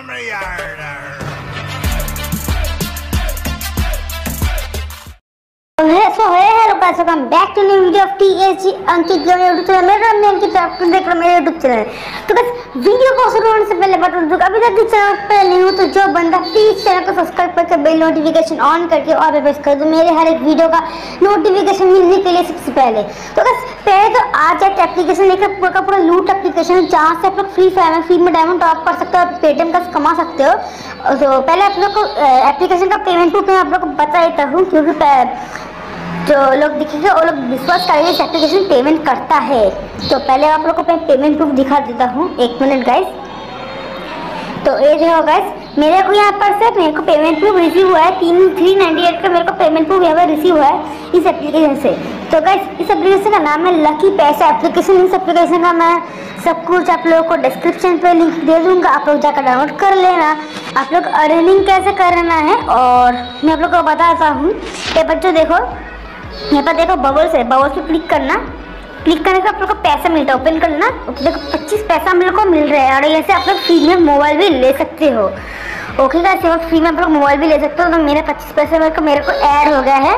Welcome back to new video of TSG Ankit game YouTube channel. मेरा नाम है अंकित, आप देख रहे हो मेरे यूट्यूब चैनल। तो बस वीडियो को शुरू होने से पहले बता दूं, अभी तक चैनल पर नहीं हो तो जो बंदा प्लीज चैनल को सब्सक्राइब करके बेल नोटिफिकेशन ऑन करके और पे प्रेस कर दो मेरे हर एक वीडियो का नोटिफिकेशन मिलने के लिए सबसे पहले। तो बस पहले तो आज एक एप्लीकेशन लेकर पूरा लूट एप्लीकेशन है, जहाँ से आप लोग फ्री में डायमंड टॉप कर सकते हो और पेटीएम का कमा सकते हो। तो पहले आप लोग को एप्लीकेशन का पेमेंट प्रूफ मैं आप लोग को बता देता हूँ, क्योंकि जो लोग दिखेंगे वो लोग विश्वास करेंगे इस एप्लीकेशन पेमेंट करता है। तो पहले आप लोग को मैं पेमेंट प्रूफ दिखा देता हूँ, 1 मिनट गाइस। तो ये देखो गाइस, मेरे को यहाँ पर से मेरे को पेमेंट प्रूफ रिसीव हुआ है 398 का मेरे को पेमेंट प्रूफ यहाँ पर रिसीव हुआ है इस एप्लीकेशन से। तो गाइस इस एप्लीकेशन का नाम है लकी पैसा एप्लीकेशन। इस एप्लीकेशन का मैं सब कुछ आप लोगों को डिस्क्रिप्शन पे लिंक दे दूंगा, आप लोग जाकर डाउनलोड कर लेना। आप लोग अर्निंग कैसे करना है और मैं आप लोग को बताता हूँ। ये बच्चों देखो, यहाँ पर देखो बबल्स है, बबल्स पे क्लिक करना, क्लिक करने का आप लोग को पैसा मिलता है। ओपन करना, देखो 25 पैसा मेरे को मिल रहा है और यहाँ से आप लोग फ्री में मोबाइल भी ले सकते हो। ओके गाइस, फ्री में आप लोग मोबाइल भी ले सकते हो। तो मेरे 25 पैसे मेरे को ऐड हो गया है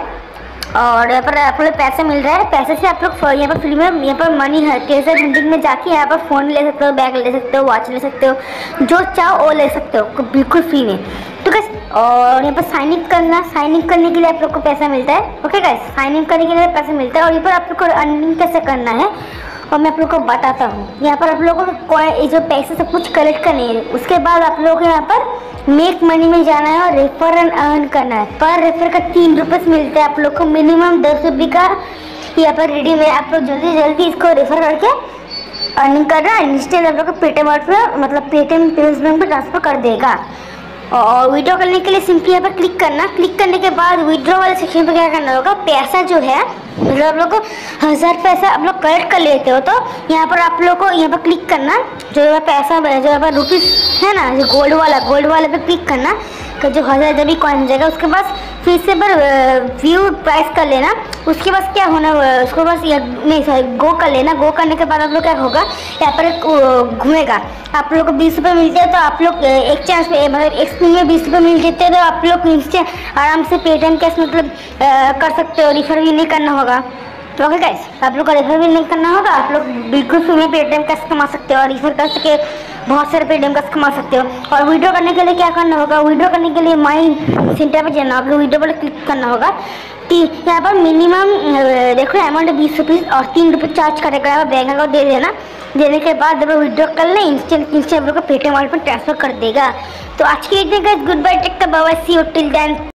और यहाँ पर आप लोग पैसे मिल रहा है। पैसे से आप लोग यहाँ पर फ्री में यहाँ पर मनी है कैसे हंटिंग में जाके यहाँ पर फ़ोन ले सकते हो, बैग ले सकते हो, वॉच ले सकते हो, जो चाहो वो ले सकते हो बिल्कुल फ्री में। तो गाइस और यहाँ पर साइन इन करना, साइन इन करने के लिए आप लोग को पैसा मिलता है। ओके गाइस, साइन इन करने के लिए पैसा मिलता है और यहाँ पर आप लोग को अर्निंग कैसे करना है और मैं आप लोग को बताता हूँ। यहाँ पर आप लोगों को जो पैसे सब कुछ कलेक्ट करने है, उसके बाद आप लोगों को यहाँ पर मेक मनी में जाना है और रेफर एंड अर्न करना है। पर रेफर का 3 रुपये मिलते हैं आप लोग को, मिनिमम 10 रुपये का यहाँ पर रेडी में। आप लोग जल्दी इसको रेफर करके अर्निंग करना, इंस्टेंट आप लोग को पेटीएम मतलब पेटीएम पेमेंट्स बैंक पर ट्रांसफर कर देगा। और विड्रॉ करने के लिए सिंपली यहाँ पर क्लिक करना, क्लिक करने के बाद विड्रॉ वाले सेक्शन पर क्या करना होगा, पैसा जो है मतलब आप लोग को 1000 पैसा आप लोग कलेक्ट कर लेते हो तो यहाँ पर आप लोग को यहाँ पर क्लिक करना, जो पैसा जो यहाँ पर रुपीस है ना, जो गोल्ड वाला पे क्लिक करना, जो 1000 जब भी कॉइन जाएगा उसके बाद फिर से पर व्यू प्राइस कर लेना। उसके बाद क्या होना, उसको बस नहीं सॉरी गो कर लेना। गो करने के बाद आप लोग क्या होगा, यहाँ पर घूमेगा, आप लोग को 20 रुपये मिलते हैं। तो आप लोग एक चांस पे मतलब एक स्पिन में 20 रुपये मिल जाते हैं, तो आप लोग इंस्टेंट आराम से पेटीएम कैश मतलब कर सकते हो, रिफर भी नहीं करना होगा। तो ओके गाइस, आप लोग को रेफर भी नहीं करना होगा, आप लोग बिल्कुल फ्री में पेटीएम कैश कमा सकते हो और रेफर कर सके बहुत सारे पेटीएम कैश कमा सकते हो। और विड्रॉ करने के लिए क्या करना होगा, विड्रॉ करने के लिए माई सेंटर पे जाना, आप लोग विड्रॉ पर क्लिक करना होगा। यहाँ पर मिनिमम देखो अमाउंट 20 रुपीज़ और 3 रुपये चार्ज करेगा, बैंक अकाउंट दे देना। देने के बाद जब विड्रॉ कर लें इंस्टेंट आप लोग को पेटीएम वॉलेट पर ट्रांसफर कर देगा। तो आज की video good bye, take care, bye bye, see you till then.